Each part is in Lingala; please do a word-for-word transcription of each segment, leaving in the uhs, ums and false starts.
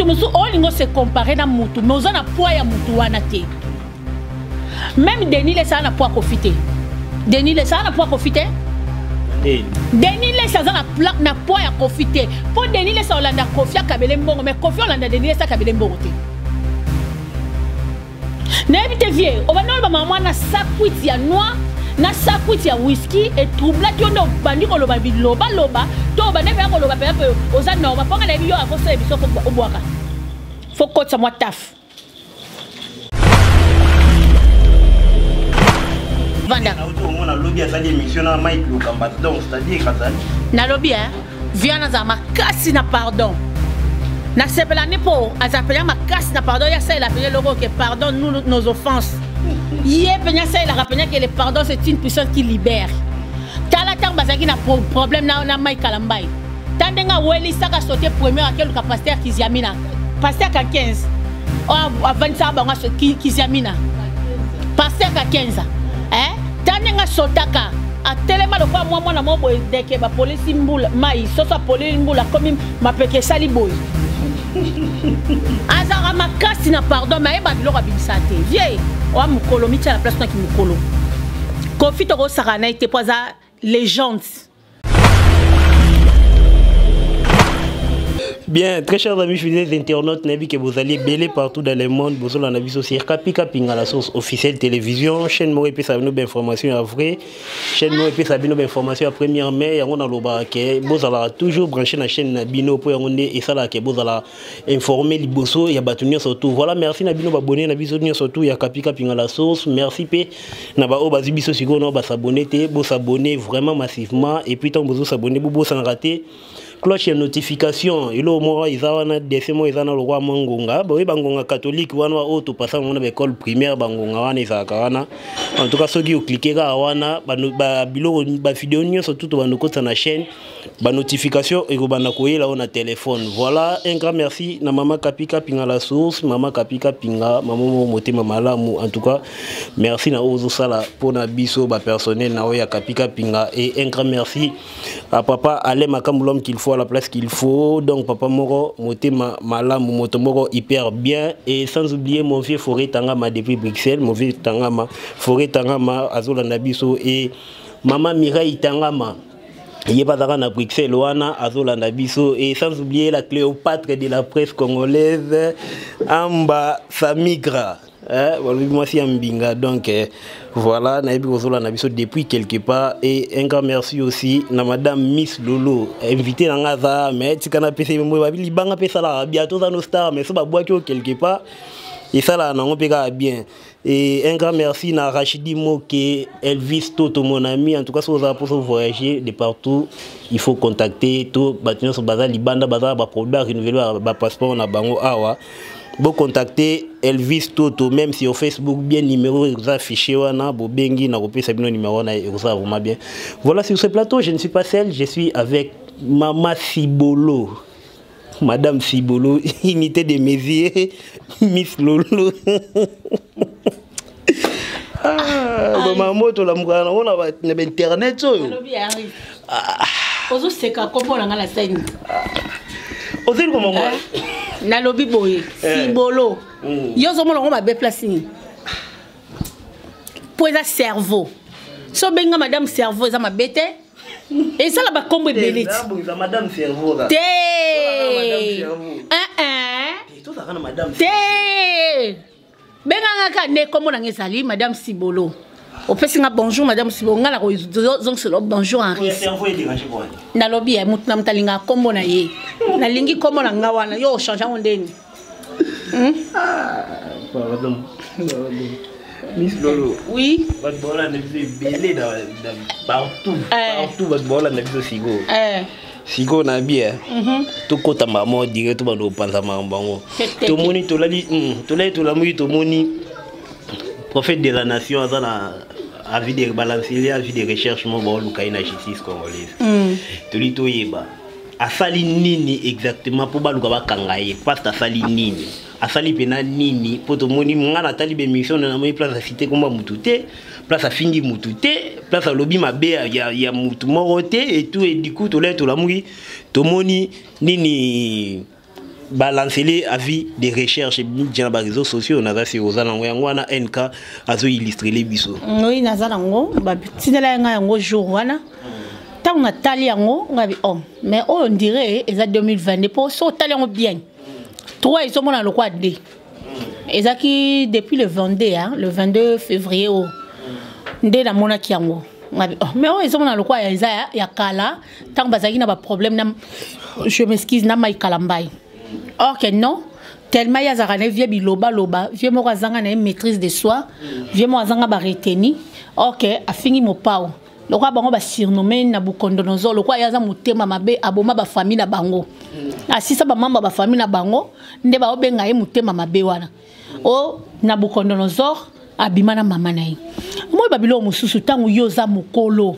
nous on se comparer na mutu mais on a poids ya mutu wana te. Même Denis les ça na poids profiter. Denis les ça na poids profiter. Denis les ça na plaque na poids ya profiter. Pour Denis les ça on l'a confié Kabele Mbongo mais confié on l'a Denis les ça Kabele Mbongo te. N'habite vieux, on va non maman na sakwiti ya noix, na sakwiti ya whisky et trouble tu on bandi ko loba bi loba loba, to ba ne ba ko loba pe pe oza no ba ponga na bi yo a ko se bi so ko boaka. Faut ko ça moi taf. Vanda. Na lobby ça des missions na Mike Lukamba donc c'est-à-dire Kazali. Na lobby hein, vient na za makasi na pardon. Na sepela nepo azapela makasi na pardon ya ça il a appelé logo que pardon nous nos offenses. Yé penya ça il a rappelé que le pardon c'est une puissance qui libère. Tala tamba zaki na problème na na Mike Kalambai. Tandenga weli saka sauter premier à quel pasteur Kiziamina. Pasteur ka quinze. Oh à vingt-cinq ba ngaso Kiziamina. Pasteur ka quinze. Hein? Tandenga sotaka a tellement de fois moi moi na mo boy deke ba police mbula mai so so police mbula comme ma peke sali boy. Azara makasi na pardon mais ba biloko bilisate vieille o mukolo mitia la place na ki mukolo Kofi Toro Sarana était pas à légende. Bien, très chers amis fidèles internautes, Nabi que vous allez bêler partout dans le monde, vous allez en avis aussi Kapi Kapi à la source officielle télévision, chaîne Moé puis ça nous d'informations à vrai, chaîne Moé puis ça nous d'informations à première mai, et on a le barquet, vous allez toujours brancher la chaîne Nabino pour on est et ça là que vous allez informer les bossos et abattunir surtout. Voilà, merci Nabino abonné Nabi surtout il y a Kapi Kapi à la source, merci P Naba au basibiso sigo no ba s'abonner te, vous s'abonner vraiment massivement et puis tant vous s'abonner vous sans rater. Cloche de notification, il au moins ils ont un décimo ils ont le roi Mangonga, bah oui Bangonga catholique ou un autre passant on a école primaire Bangonga wana isakana. En tout cas ceux qui ont cliqué là wana bah bah bilo bah vidéo ni surtout bah nous côté na chaîne bah notification et bah na koye là on a téléphone. Voilà un grand merci na maman Kapika pinga la source, maman Kapika pinga maman moté maman là en tout cas merci na ozo sala pour na biso bah personnel na oya Kapika pinga et un grand merci à papa Alain Makamboulom qu'il faut à la place qu'il faut. Donc papa Moro moté ma malam moto Moro hyper bien et sans oublier mon vieux Forêt Tangama depuis Bruxelles, mon vieux Tangama Forêt Tangama Azola Nabiso et maman Mireille Tangama il pas à Bruxelles wana Azola Nabiso et sans oublier la Cléopâtre de la presse congolaise Amba Samigra. Hein, moi aussi Mbinga donc euh, voilà na depuis quelque part et un grand merci aussi na madame Miss Lolo invité dans Gaza mais tu kana pese mo ba libanga pesa la bientôt dans nos stars mais ça ba boire quelque part et ça là on pega bien et un grand merci na Rachidi Moke Elvis Toto mon ami en tout cas si vous avez pour voyager de partout il faut contacter tout bâtiment sur bazar libanda bazar ba problème renouveler ba passeport na bango awa. Vous contactez Elvis Toto, même si au Facebook, bien numéro affiché, wana, bo bengi, na repé sabino numéro, na ça vraiment bien. Voilà, sur ce plateau, je ne suis pas seul, je suis avec Maman Sibolo. Madame Sibolo, unité de mes yeux, Miss Lolo. Ah, maman moto la mugana, on a internet, so. Ah, ozo seka kopo na ngala scène. Ozo comment moi? Na lobby boy Sibolo yo zo mona ngoma be place ni poeza cerveau so benga madame cerveau za mabete et ça la ba kombo beliti za madame cerveau là te eh eh to za madame te benga ngaka ne kombo na ngezali madame Sibolo au fait nga bonjour madame Sibolo ngala ko zong selo bonjour Henri na lobby ya mutu na mtalinga kombo na ye na lingi kombo na nga wana yo change ondeni hmm pardon Miss Lolo oui votre bola ne fait belé dans partout partout votre bola ne fait sigo eh sigo na bien to kota maman dire to bando panza mambango to moni to lali to lali to lamu to moni prophète de la nation azana avis de balancer avis de recherche mon bon lukaina justice congolaise to li to yeba asali nini exactement pour baluka bakangaye parce asali nini asali pena nini pour to moni ngana tali be mission na moi place à cité comme mutute place à fingi mutute place à lobby mabe ya ya mutu morote et tout et du coup to là to la mui to moni nini balancer avis des recherches dans les réseaux sociaux na za aux alango yango wana N K azo illustrer les biso. Oui na za lango ba tinela nga yango jour wana. Tant on a tali yango ngabi oh mais on dirait eza deux mille vingt pour so tali yango bien. Trois ils sont dans le quoi D. Ezaki depuis le vingt-deux hein, le vingt-deux février au ndé na mona ki yango. Ngabi oh mais oh ils sont dans le quoi ya ya kala tant bazaki na ba problème na je m'excuse na mai kalambai. Or que non, tellement il y a zarane vieux biloba loba, vieux mo razanga na maîtrise de soi, vieux mo razanga ba reteni. Or que a fini mo pao. Le roi bango ba surnommé Nabucodonosor, le roi yaza mutema mabe aboma ba famille na bango. Asisa ba mamba ba famille na bango, nde ba obenga ye mutema mabe wana. O Nabucodonosor abima na mama na ye. Mo babilo mususu tangu yoza mukolo.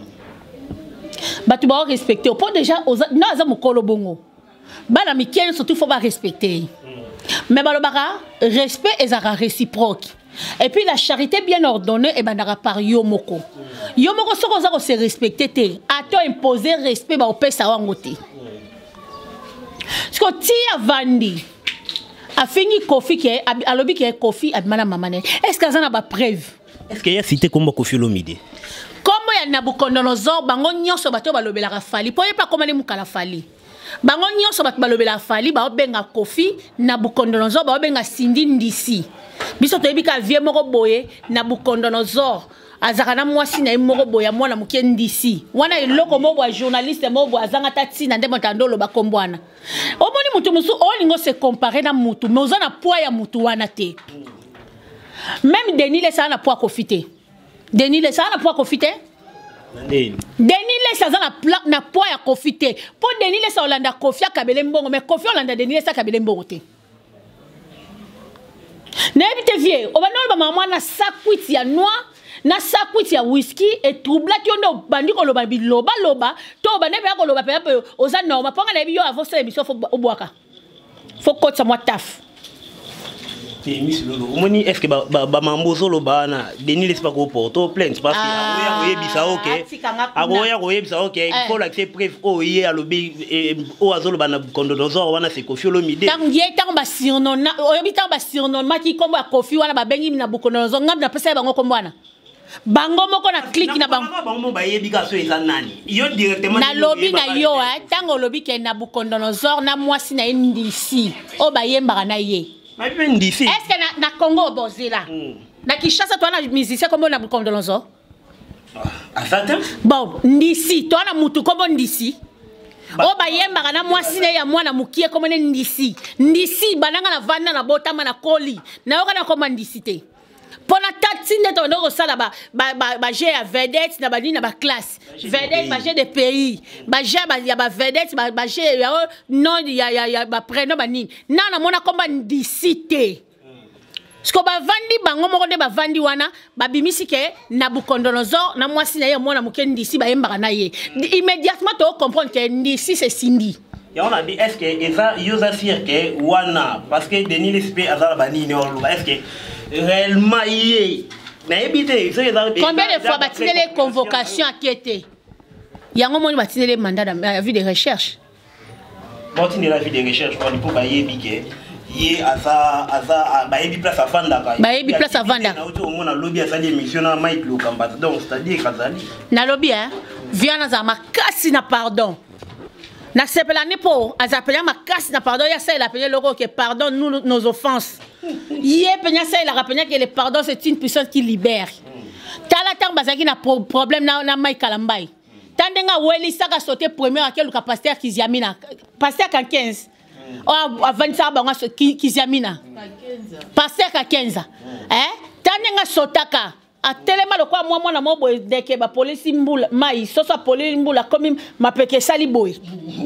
Batu ba respecter. Po déjà oza na za mukolo bongo. Bana Mikel surtout faut pas respecter. Mais balobara respect et zara réciproque. Et puis la charité bien ordonnée et bandara par yomoko. Yomoko soko zako se respecter te. Ato imposer respect ba opesa wangote. Sko ti avandi. A fini Kofi ke alobi ke Kofi abimana mamane. Est-ce que azana ba preuve? Est-ce qu'il y a cité comme Kofi Olomide? Comme ya Nabucodonosor bango nyonso bato balobela fali. Poye pas comment les mukala fali. Bango nyonso bat balobela fali ba obenga Kofi Nabucodonosor ba obenga Sindi Ndisi biso to ebika vie moko boye Nabucodonosor azaka na mwasi na moko boya mwana muke Ndisi wana eloko mo bwa journaliste mo bwa azanga tatina ndemo tandolo ba kombwana omoni mutu musu olingo se comparer na mutu mais ozana poids ya mutu wana te même Denis le ça na poids Kofi te Denis le ça na poids Kofi te Denis les na na poids ya Kofi te. Pour Denis les Olanda Kofi akabele mbongo mais Kofi Olanda Denis les akabele mbongo te. Na ebite vie, o banolo ba mama na sakwit ya noir, na sakwit ya whisky et troubla ki ondo bandi ko loba biloba loba, to ba nebe ko loba pe pe oza no ma ponga na bi yo avant ça émission fo obwaka. Fo ko tsa moi taf. Est-ce que ba mambozo loba na Denis les pas ko porto plainte parce que agoya koyebisa OK agoya koyebisa OK il faut l'accès preuve o yé alobi o azolo bana Nabucodonosor wana se Kofi Olomide tant yé tant ba surnom na oyebi tant ba surnom ma ki kombo Kofi wana ba bengi Nabucodonosor ngam na pesa bango kombo wana bango moko na click na bango bango ba yebi ka so eza nani yo directement na lobby na yo hein tango lobby ke Nabucodonosor na mwasi na Ndisi o ba yemba na ye. Est-ce que na, na Congo bozela mm. Na Kinshasa toi na musicien comme Nabucodonosor Azata bon Ndisi toi na mutu comme Ndisi ba, o ba yemba na mwasi na ya mwana mukie comme Ndisi Ndisi bananga na vanda na botama na koli na yoka na comme Ndisi te pona tatine to ndoko sala ba ba ba, ba j'ai à vedette na ba ni na ba classe vedette ba j'ai des pays ba j'ai ba ya ba vedette ba ba j'ai non ya ya ya ba prénom ba ni na na mona komba Ndisi te sko ba vandi bango moko de ba vandi wana ba bimisi ke Nabucodonosor na mwasi na ye mona muke Ndisi ba yemba na ye immédiatement to comprendre que Ndisi c'est Sindi. Et on a dit, est-ce que Eza Yosa Sirke Wana, parce que Denis Lespé Azala Bani, est-ce que réellement il est. Combien de fois bâtir les convocations à qui était? Il y a un moment où bâtir les mandats à vue de recherche. Bon, tu n'as la vue de recherche pour pour bailler biquet. Il y a ça, ça, bailler place à Vanda. Bailler place à Vanda. On a lobby à sa émission à Mike Locambat. Donc, c'est-à-dire qu'Azali. Na lobby, hein? Viens à ma casse, na pardon. Na sepelani po azapela makasi na pardon ya ça il appelé logo que pardonne nous nos offenses. Yé penya ça il a rappelé que le pardon c'est une puissance qui libère. Tala tang bazaki na problème na na mai kalambai. Tandenga weli saka sauter premier à quel pasteur Kiziamina. Pasteur ka quinze. Oh avant ça bango Kiziamina. Pasteur ka quinze. Hein? Tandenga sotaka. A tellement le quoi moi moi na mo boy deke ba police mbula mai so so police mbula comme ma peke sali boy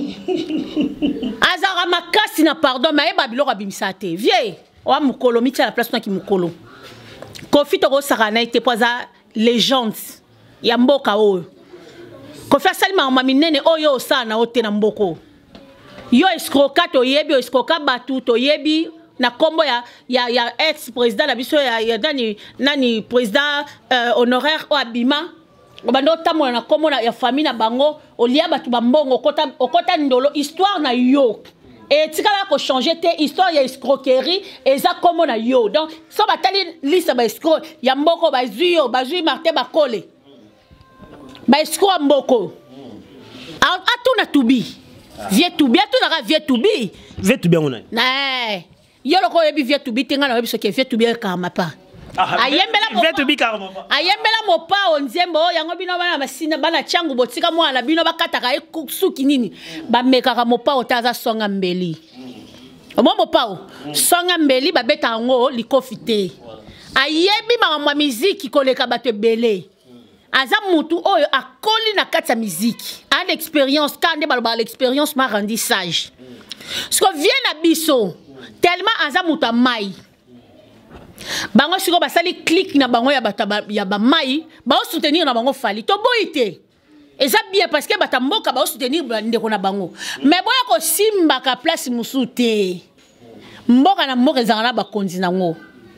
azara makasi na pardon mais babilo rabimisa te vie o mukolo mi la place na ki mukolo Kofi to ko sarana ite poza légende ya mboka o Kofi sali ma mama minene oyo sana ote na mboko yo escrocat to yebi o escrocat batu to yebi na kombo ya ya ya ex président la biso ya ya nani nani président euh, honoraire o abima obando tamo na kombo na ya famille na bango olia batu bambongo okota okota ndolo histoire na yo et tu as changé tes histoires, il y a escroquerie, et ça comme on a yo. Donc, ça va t'aller liste ba escroc, il y a mboko ba zuyo, ba zuyo marté ba kole. Ba escroc mboko. A tout na tubi. Vieux tubi, a tout na vieux tubi. Vieux tubi on a. Nah. Yo lo ko yebi vieux tubi tenga na yebi so ke vieux tubi karma pa. Ayembela mo. Vieux tubi karma pa. Ayembela mo pa onzembo yango bino bana masina bana changu botika mo na bino bakataka e suki nini. Ba mekaka mo pa otaza songa mbeli. Omo mo pa o. Songa mbeli ba beta ngo likofite. Ayebi ma mwa muziki koleka bato belé. Aza mutu oyo akoli na kati ya muziki. A l'expérience kande baloba l'expérience m'a rendu sage. Ce que vient na biso tellement aza mutu mai. Bango siko basali click na bango ya bata ya ba mai, ba soutenir na bango fali. To boité. Eza bien parce que bata mboka ba soutenir ndeko na bango. Mais boya ko simba ka place musute. Mboka na mboka ezanga na ba konzi nango.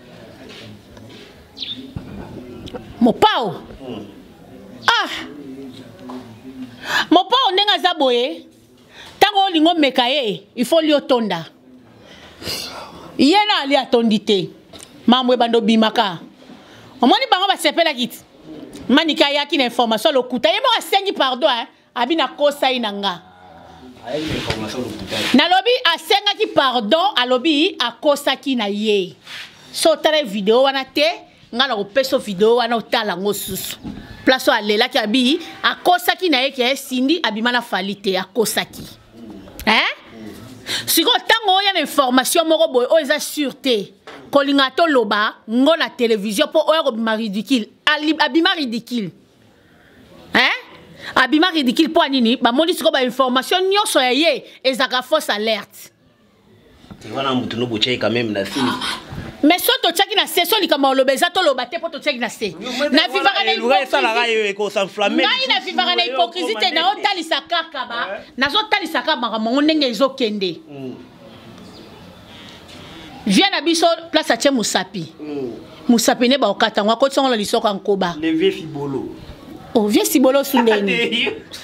Mo pao. Ah. Mo pao ndenga za boye. Tango lingo mekaye, il faut li otonda. Yena ali atondite. Mamwe bando bimaka. Omoni bango ba sepela kit. Manika yaki na information lokuta. Yemo ka sengi pardon hein. Abi na kosa inanga. Ayi information lokuta. Na lobi asenga ki pardon, alobi akosa ki na ye. So tare video wana te, ngana ko peso video wana otala ngo susu. Plaso alela ki abi akosa ki na ye ke sindi abimana falite akosa ki. Hein? Si ko tango ya na information moko boy o eza sûreté. Kolingato loba ngo na télévision pour oyo bima ridicule. Abima ridicule. Hein? Abima ridicule pour nini? Ba moni siko ba information nyonso ya ye ezaka fausse alerte. Tu vois na mutu no bochai quand même na si. Mais so to tchaki na se so likama lobeza to loba te po to tchaki na se. Na vivaka na hypocrisie. Ko s'enflammer. Na ina vivaka na hypocrisie na otalisa kaka ba. Na zo talisa kaka ba mo ndenge ezokende. Viens à biso place à Tché Moussapi. Moussapi ne ba okata ngwa ko tsongo lisoko ankoba. Le vieux Sibolo. Oh vieux Sibolo sundeni.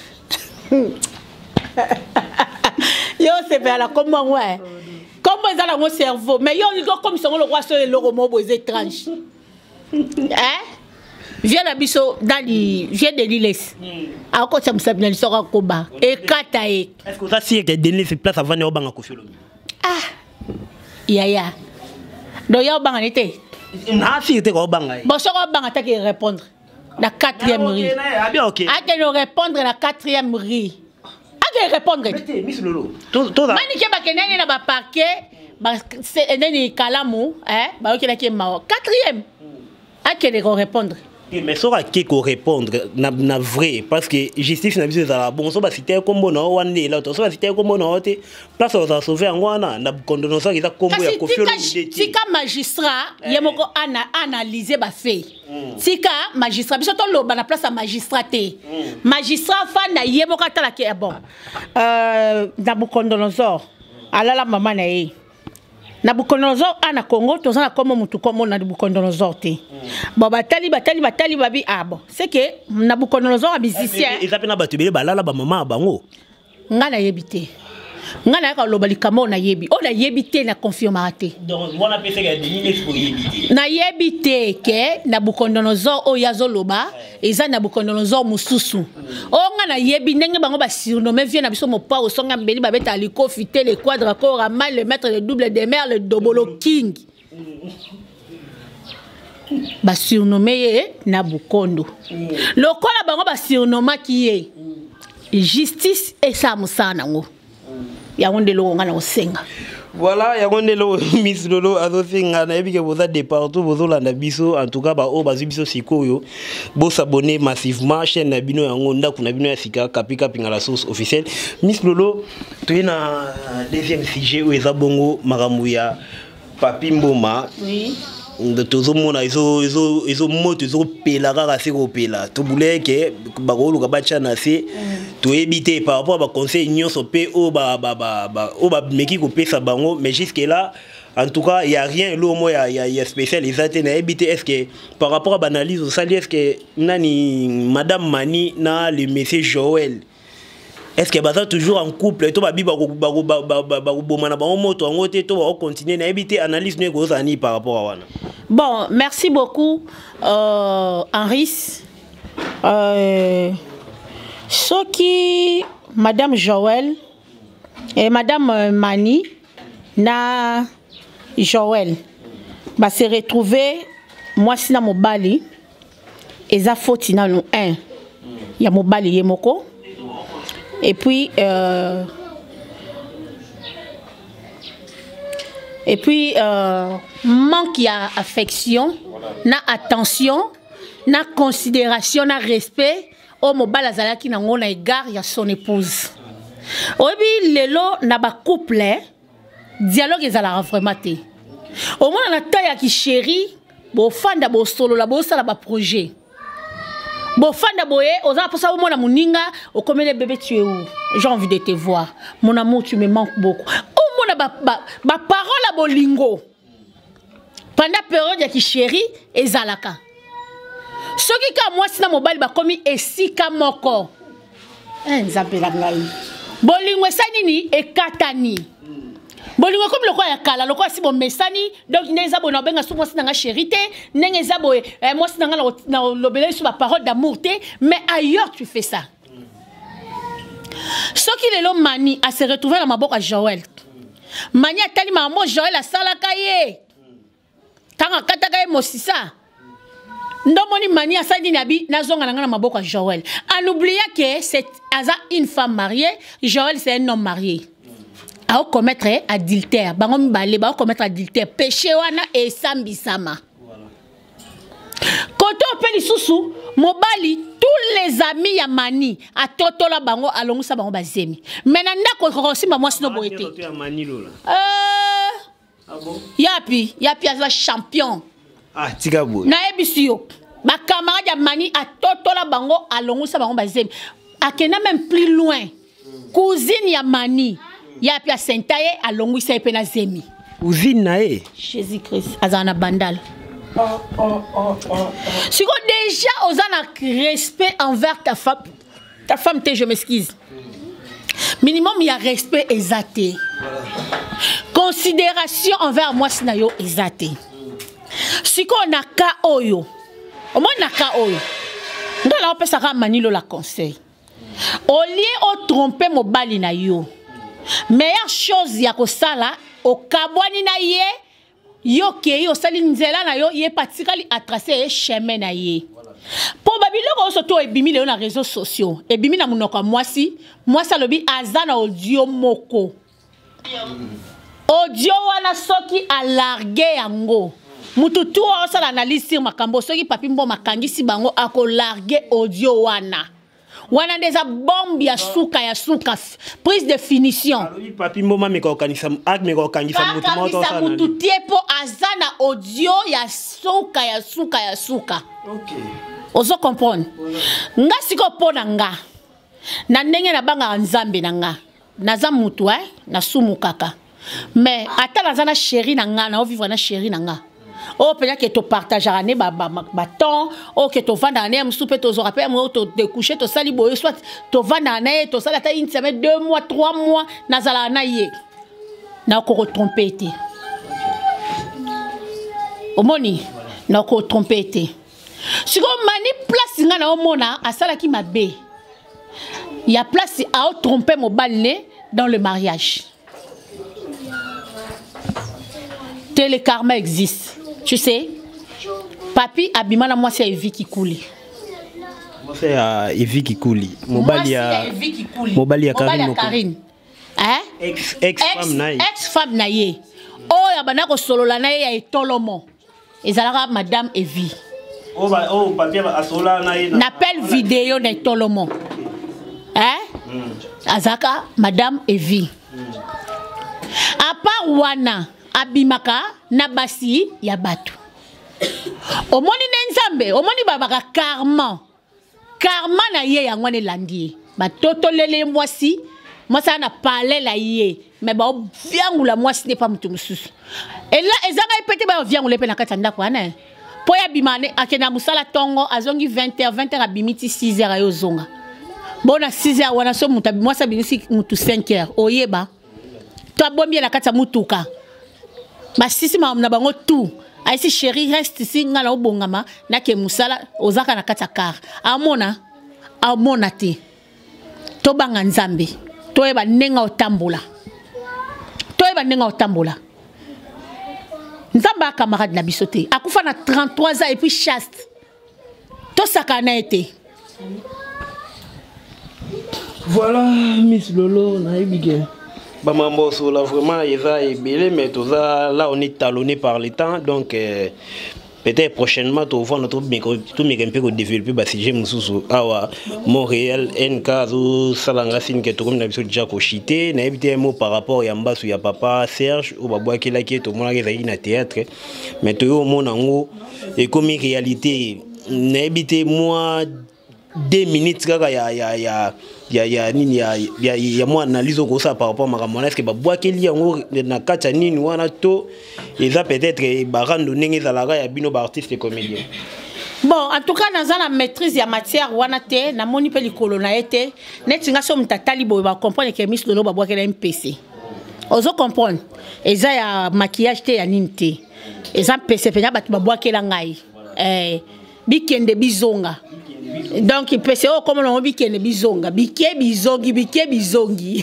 Yo c'est bien la comment ouais. Comment ils ont mon cerveau mais yo ils comme sont le roi sur le romo beaux étranges. Hein? Viens à biso dans les viens de l'île. A ko Tché Moussapi na lisoko ankoba. E kata e. Est-ce que ça si que donner cette place avant ne obanga kofilo? Ah. Yaya. Do ya obanga nete. Na si te ko obanga. Bon so ko obanga ta ki répondre. La quatrième riz. Ah bien OK. A que nous répondre la quatrième riz. A que répondre. Mettez Miss Lolo. Tout tout. Mani ke ba kenani na ba parquet ba c'est nani kalamu hein ba OK na ki ma quatrième. A que de répondre. Mais ça va qu'on répondre na na vrai parce que justice na biso za bon so ba citer kombo na wande là to so ba citer kombo na ote place on va sauver ngwana na kondono ça kita kombo ya kofiolo ndeti tika magistrat yemoko ana analyser ba fait tika magistrat biso to loba na place à magistrat te magistrat fa na yemoko tala ke bon euh na Bukondonosor alala mama na ye na Bukondonosor ana Congo to za comme mutu comme na Bukondonosor te bon batali batali batali babi ah bon c'est que na Bukondonosor a musicien ils appellent na batubele balala ba mama bango ngana yebite ngana ka loba likamo na yebi o na yebite na confirmate donc on appelle ça que ni pour yebite na yebite ke na Bukondonosor o yazo loba eza na Bukondonosor mususu o ngana yebi ndenge bango ba surnommé vient na biso mo pa o songa mbeli ba beta liko fité le quadre corps mal le maître le double de mer le dobolo king ba surnommé na Bukondo lokola bango ba surnommé ki ye justice et ça musana ngo ya ngonde lo ngana osenga. Voilà, ya ngonde lo Miss Lolo azofinga na ebike boza de partout bozola na biso en tout cas ba o bazu biso sikoyo bo s'abonner massivement chaîne na bino ya ngonda kuna bino ya sika kapika pinga la source officielle. Miss Lolo tu na deuxième sujet où eza bongo makambo ya Papi Mboma. Oui. De tous mona iso iso iso moto iso pela kaka se ko pela to bule ke ba ko luka ba chana se to éviter par rapport ba conseil nyonso pe o ba ba ba o ba meki ko pesa bango mais jusque là en tout cas il y a rien lo mo ya ya spécial exacté na éviter est-ce que par rapport à banalise au sali est-ce que nani madame Mani na le monsieur Joël est-ce que baza toujours en couple to babi ba ba ba ba ba na ba moto ngote to ba continuer na ebité analyse ne ko zani par rapport à wana. Bon, merci beaucoup euh Henri. Euh ce qui Madame Joël et Madame Mani na Joël va se retrouver moi si na mobali eza foti na no un ya mobali yemoko et puis euh, et puis euh, manque ya affection na attention na considération na respect au mobali azalaki na ngona égard ya son épouse. Obi lelo na ba couple dialogue ezala vraiment te. Au moins na taille qui chéri bo fanda bo solo la bo sala ba projet. Bo fanda boye oza pour ça au moins na muninga o comme les bébés tu es où? J'ai envie de te voir. Mon amour tu me manques beaucoup. Au moins ba ba, ba parole à bolingo. Pendant période qui chéri ezalaka. Ce qui ka moi sina mobile ba komi esika moko. Eh nzambe la ngai. Bolingo sanini e katani. Bolingo comme le quoi ya kala, le quoi si bon mesani, donc neza bon benga sou moi sina chérité, neza boy moi sina na lobele sur la parole d'amour té, mais ailleurs tu fais ça. Ce qui est l'homme mani à se retrouver dans ma boca Joël. Mani a tali maman Joël a salakaye. Tanga katakaye mosisa. Ndomoni mani a sadi nabi na zonga na ma boca Joël. En oubliant que c'est Aza une femme mariée, Joël c'est un homme marié. A commettre adultère, bango mibale ba commettre adultère, péché wana et sambisama. Quand on peut lisusu, mobali tous les amis ya mani a totola bango alongu sa bango bazemi. Maintenant ndako ko simba moi sino boete. Euh Ah bon? Yapi, yapi aza champion. Ah tika bo. Na ebisio. Ba camarade ya mani a totola bango alongu sa bango bazemi. Akena même plus loin. Cousine ya mani. Ya pia sentaye alongu sa epena zemi. Cousine nae. Jésus Christ azana bandal. Oh oh oh oh. Si ko déjà ozana respect envers ta femme, ta femme te je m'excuse. Minimum il y a respect exacté. Considération envers moi sinayo exacté. Si ko na ka oyo. Au moins na ka oyo. Ndala on peut ça manilo la conseil. Au lieu de tromper mon bali na yo. Meilleure chose ya ko sala o kabwani na ye yo ke yo sali nzela na yo ye patikali a tracer chemin na ye. Probablement ko soto ebimi le na réseaux sociaux ebimi na munoko mwasi mwasa lobi azana audio moko. Audio wana soki a largué yango. Mutu tu o sala analyse sur makambo soki papi mbo makangisi bango ako largué audio wana. Wana ndeza bombe ya suka ya suka prise de finition. Alors papi mboma me ko kanisa ak me ko kanisa mutu moto sana. Mutu tiepo azana audio ya suka ya suka ya suka. OK. Ozo comprendre. Nga siko pona nga. Na ndenge na banga nzambe na nga. Naza mutu eh na sumu kaka. Mais ata nazana chéri na nga na vivre na chéri na nga. Oh, peut-être que tu partages à ba temps, oh, que tu vas dans un souper, tu auras pas, tu te coucher, tu sali boy, soit tu vas dans un, tu sali ta une semaine, deux mois, trois mois, nazala naïe. Na ko trompé été. Au moni, na ko trompé été. Si on mani place nga na omona, asala ki mabe. Il y a place à tromper mon balné dans le mariage. Tel le karma existe. Tu sais, papi abimana moi c'est Evie qui coule. Moi c'est Evie qui coule. Mobali a Evie qui coule. Mobali a Karine. Karine. Hein? Ex ex femme naïe. Ex femme naïe. Oh ya bana ko solo la naïe ya etolomo. Ezalaka madame Evie. Oh ba oh papi a solo naïe. N'appelle vidéo na etolomo. Hein? Azaka madame Evie. À part wana abimaka na basi ya batu. Omoni nenzambe, omoni babaka karma. Karma na ye ya ngwane landi. Ba toto lele mwasi, mwasa na parler la ye, mais ba viangula mwasi n'est pas mutu mususu. Et là ezanga ipete ba viangula pe na katanda kwa na. Po ya bimane akena musala tongo azongi vingt heures, vingt heures abimiti six heures ayo zonga. bon à six heures wana so muta moi ça binisi mutu cinq heures oyeba to bombi na kata mutuka ba sisi ma na bango tout aisi chérie reste ici ngala obongama na ke musala ozaka na kata car amona amona te to banga nzambe to eba nenga otambola to eba nenga otambola nzamba camarade na bisote akufa na trente-trois ans et puis chaste to sakana été. Voilà, Miss Lolo, naïbige. Bah, mambo, so là vraiment, il va y belé, mais tout ça, là, on est talonné par le temps, donc euh, peut-être prochainement, tu vas notre micro, tout mes peu développer, bah, si j'aime sous Awa, Montréal, N K, Salanga, Sin, qui est comme d'habitude déjà cochité, n'habite un mot par rapport à Yamba, sous ya papa, Serge, ou Baboua qui est là, qui est tout le monde qui est dans théâtre, mais tout le monde en haut, et comme une réalité, n'habite moi. Deux minutes kaka ya ya ya ya ya nini ya ya ya moi analyse ko ça par rapport à makamona est-ce que ba bois keli yango na kata nini wana to eza peut-être ba rando ndenge za la ya bino ba artiste et comédien. Bon, en tout cas, dans la maîtrise de la matière, wanate, na moni pe likolo na ete, net nga so mtatali bo ba comprendre que Miss Lolo ba bois kela M P C. Ozo comprendre. Eza ya maquillage te ya nini te. Eza P C pe na ba ba bois kela ngai. Eh, bikende bizonga. Donc il peut se oh comme on dit qu'il est bizonga, biké bizongi, biké bizongi.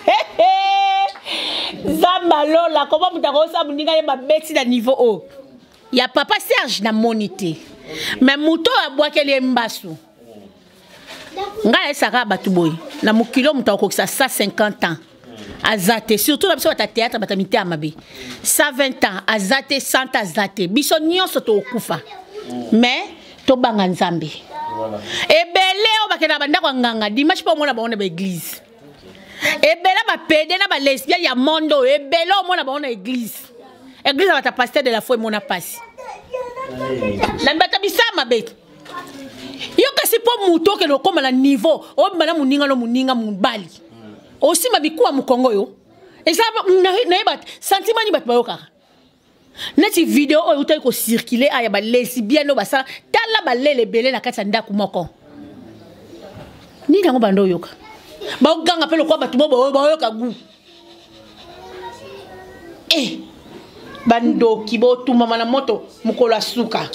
Zambalo là comment vous t'avez ça vous n'avez pas bêti d'un niveau haut. Il y a papa Serge na monité, mais mouton a boire qu'elle est mbasu. Nga esa ka batuboy na mukilo muta ko ça cent cinquante ans. Azate surtout la personne à théâtre batamité amabe. cent vingt ans azate cent azate. Biso nyonso to okufa. Mais to banga nzambe. Et belé on va kena banda kwa nganga dimanche pas mona ba on ba église. Et belé ba pédé na ba lesbien ya mondo et belé on mona ba on église. Église va ta pasteur de la foi mona passe. La bata bisama bet. Yo kasi po muto ke no koma na niveau o bana muninga no muninga mubali. Aussi ma bikuwa mu Congo yo. Et ça na na bat sentiment ni bat bayoka. Neti vidéo o uta ko circuler aya ba lesbien no ba sala tala ba lele belé na kati ndako moko. Ni nango bando yoka. Ba oganga pe lokwa batu bo ba yoka gu. Eh bando kibo tu mama na moto mukola suka.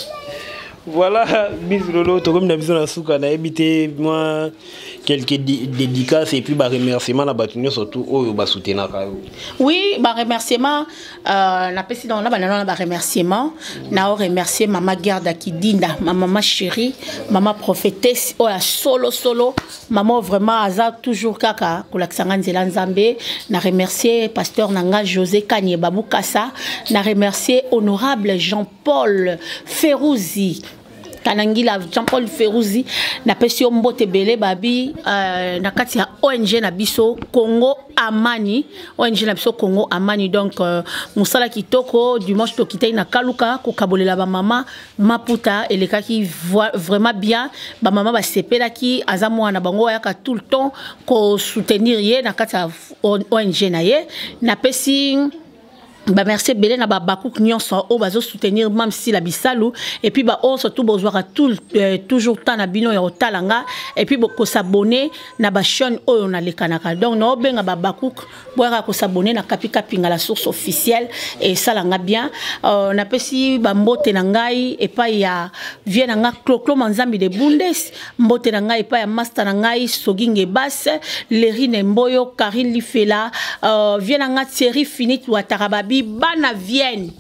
Voilà, Miss Lolo, tout comme d'habitude na suka na habité moi quelques dédicaces et puis bah remerciements na batunyo surtout oyo ba soutenir ka. Oui, bah remerciements euh na pesi dans na banana ba remerciements na remercier maman Garda Kidinda, ma maman chérie, maman prophétesse oya solo solo, maman vraiment aza toujours kaka ko laksanga nzela nzambe, na remercier pasteur nanga José Kanye Babukasa, na remercier honorable Jean-Paul Ferrouzi. Kanangila Jean-Paul Ferrouzi na pesi mbote belé babi euh, na kati ya O N G na biso Congo Amani O N G na biso Congo Amani donc euh, musala kitoko dimanche to kitei na kaluka ko kabolela ba mama maputa eleka ki vraiment bien ba mama ba sepela ki azamwa na bango yaka tout le temps ko soutenir ye na kati ya O N G na ye na pesi bah merci belé na ba bakouk nyonso o bazo soutenir même si la bisalu et puis bah on surtout besoin tout euh, toujours temps na bino ya otalanga et puis ko s'abonner na ba chaîne o na le kanaka donc no benga ba bakouk boira ko s'abonner na kapika pinga la source officielle et ça langa bien euh, na pesi ba mbote na ngai et pas ya vient nga Cloclo Manzambi de Bundes mbote na ngai et pas ya master na ngai Soginge Basse Lerine Mboyo Karine Lifela euh, vient nga Thierry Finit ou Atarababi Bana Vienne,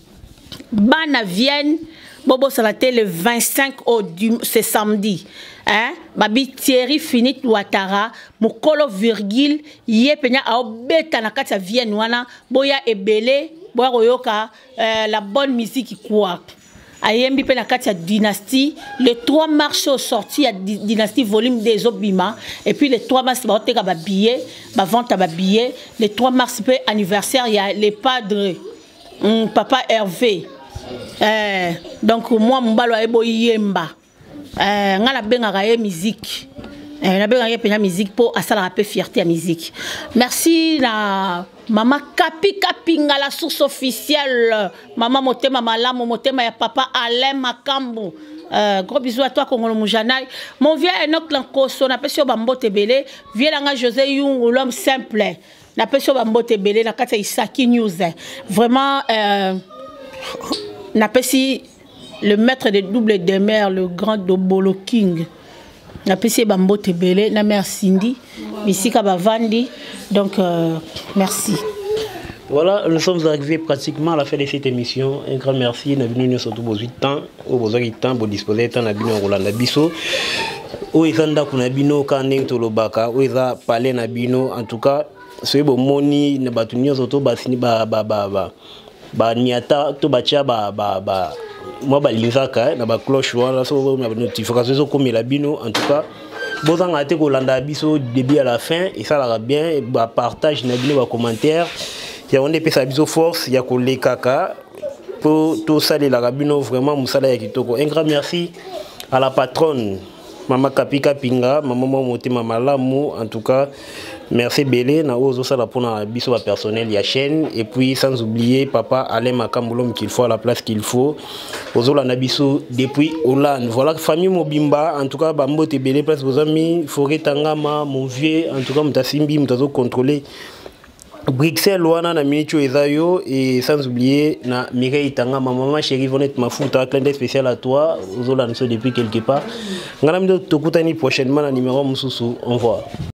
Bana Vienne, Bobo Salate le vingt-cinq au c'est samedi. Hein? Babi Thierry Finit Ouattara, Mokolo Virgile, Yepenya a obeta na kata Vienne wana, Boya Ebele, Boya Royoka, euh, la bonne musique qui quoi. Ayembi pe na kati dynastie, le trois mars au sorti à dynastie volume des Obima et puis le trois mars ba oteka ba billet, ba vente ba billet, le trois mars pe anniversaire il y a les padres mm, papa Hervé. Euh, donc moi mbalo ebo yemba. Euh ngala benga ka musique. Euh na benga pe na musique pour asala pe fierté à musique. Merci la Maman Kapi Kapinga la source officielle. Maman Motema Malamu Motema ya papa Alain Makambu. Euh, gros bisous à toi, Kongolo Moujanaï. Mon vieux Enoch Lankoso, on appelle sur Bambo Tebele. Vieux Langa José Young, l'homme simple. On appelle sur Bambo Tebele, on appelle Isaki News. Vraiment, euh, on appelle si le maître des doubles des mers, le grand Dobolo King. On appelle si Bambo Tebele, la mère Cindy, ici Kabavandi. Donc, euh, merci. Voilà, nous sommes arrivés pratiquement à la fin de cette émission. Un grand merci. Nous avons surtout besoin de temps. Nous avons besoin de temps pour disposer de temps. Nous avons besoin de temps. Nous avons besoin parler nabino. En tout cas, c'est bon moni ne batunyo surtout basini ba ba ba ba ba niata to bacha ba ba ba moi ba linzaka na ba cloche wala so na notification so comme la bino. En tout cas, bon on a été kolanda biso début à la fin et ça la bien ba partage na bino ba commentaire. Il y a on est pesa biso force, il y a collé kaka pour tout ça les larabino vraiment musala ya kitoko. Un grand merci à la patronne Mama Kapika Pinga, maman Moté Mama Lamu. En tout cas, merci Bélé, na ozo ça la pour na biso personnel ya chaîne et puis sans oublier papa Alain Makambolom qu'il faut à la place qu'il faut. Ozo la nabiso depuis Hollande. Voilà famille Mobimba, en tout cas Bambo te Bélé place vos amis, Forêt Tangama, mon vieux, en tout cas mutasimbi mutazo contrôler Bruxelles wana na minicho ezayo et sans oublier na Mireille Tangama maman chérie Vonette Mafuta clin d'œil spécial à toi Ozo la depuis quelque part. Ngana mdo tokutani prochainement na numéro mususu, au revoir.